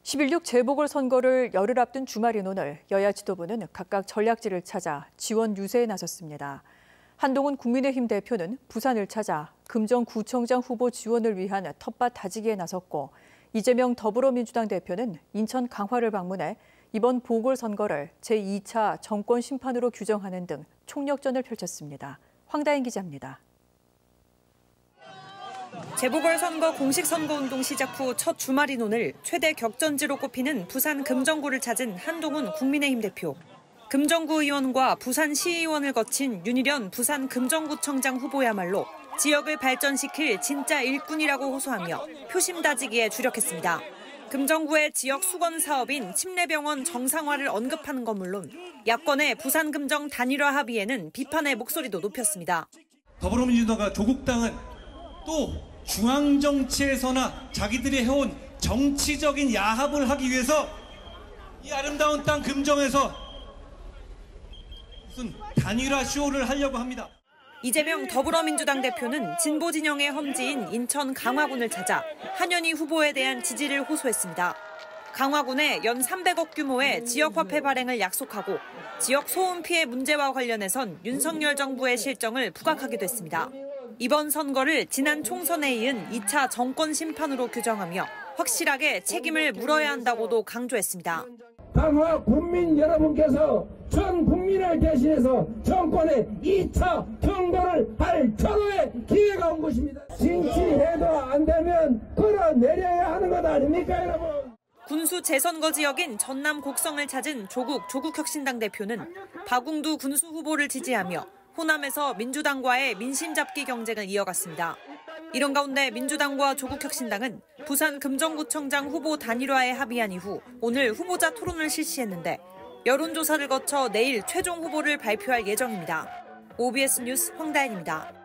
11.6 재보궐선거를 열흘 앞둔 주말인 오늘 여야 지도부는 각각 전략지를 찾아 지원 유세에 나섰습니다. 한동훈 국민의힘 대표는 부산을 찾아 금정구청장 후보 지원을 위한 텃밭 다지기에 나섰고, 이재명 더불어민주당 대표는 인천 강화를 방문해 이번 보궐선거를 제2차 정권 심판으로 규정하는 등 총력전을 펼쳤습니다. 황다인 기자입니다. 재보궐선거 공식 선거운동 시작 후 첫 주말인 오늘 최대 격전지로 꼽히는 부산 금정구를 찾은 한동훈 국민의힘 대표. 금정구 의원과 부산시의원을 거친 윤희련 부산 금정구청장 후보야말로 지역을 발전시킬 진짜 일꾼이라고 호소하며 표심 다지기에 주력했습니다. 금정구의 지역 수건 사업인 침례병원 정상화를 언급하는 건 물론 야권의 부산 금정 단일화 합의에는 비판의 목소리도 높였습니다. 더불어민주당과 조국당은 또 중앙정치에서나 자기들이 해온 정치적인 야합을 하기 위해서 이 아름다운 땅 금정에서 무슨 단일화 쇼를 하려고 합니다. 이재명 더불어민주당 대표는 진보 진영의 험지인 인천 강화군을 찾아 한현희 후보에 대한 지지를 호소했습니다. 강화군에 연 300억 규모의 지역화폐 발행을 약속하고 지역 소음 피해 문제와 관련해선 윤석열 정부의 실정을 부각하기도 했습니다. 이번 선거를 지난 총선에 이은 2차 정권 심판으로 규정하며 확실하게 책임을 물어야 한다고도 강조했습니다. 강화 국민 여러분께서 전 국민을 대신해서 정권의 2차 통과를 할 절호의 기회가 온 것입니다. 징치해도 안 되면 끌어내려야 하는 것 아닙니까, 여러분? 군수 재선거 지역인 전남 곡성을 찾은 조국혁신당 대표는 박웅두 군수 후보를 지지하며 호남에서 민주당과의 민심 잡기 경쟁을 이어갔습니다. 이런 가운데 민주당과 조국혁신당은 부산 금정구청장 후보 단일화에 합의한 이후 오늘 후보자 토론을 실시했는데 여론조사를 거쳐 내일 최종 후보를 발표할 예정입니다. OBS 뉴스 황다인입니다.